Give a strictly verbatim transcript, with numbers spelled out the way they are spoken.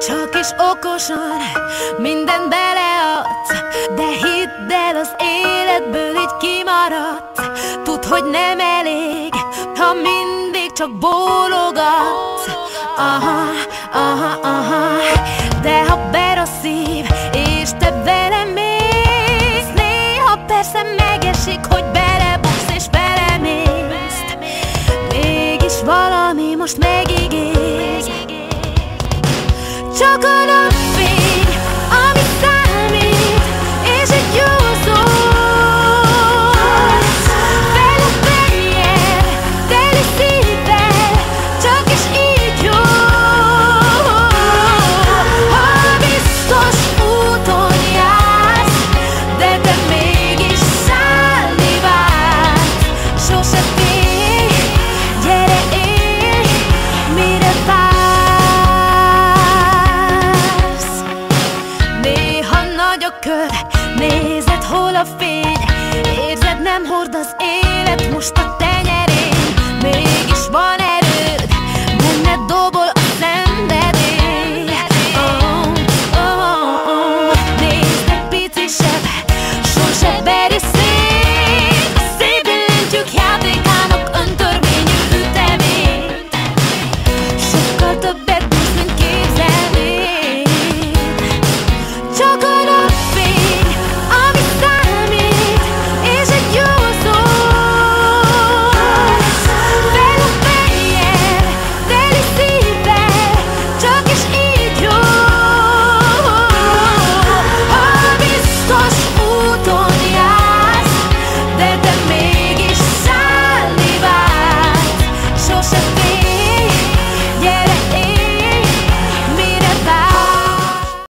Csak is okosan mindent beleadsz, de hidd el, az életből így kimaradsz. Tudd, hogy nem elég, ha mindig csak bólogatsz. Aha, aha, aha. De ha ber a szív, és te velem mész, néha persze megesik, hogy belebuksz és belemész. Mégis valami most megígér, csak a napfény, ami számít, és egy jó szó. Veled menjen, teli szívvel, csak is így jó. Ha biztos úton jársz, de te mégis szállni vársz. Sose félj, gyere élj, mire vársz. Néha nagy a kör, néha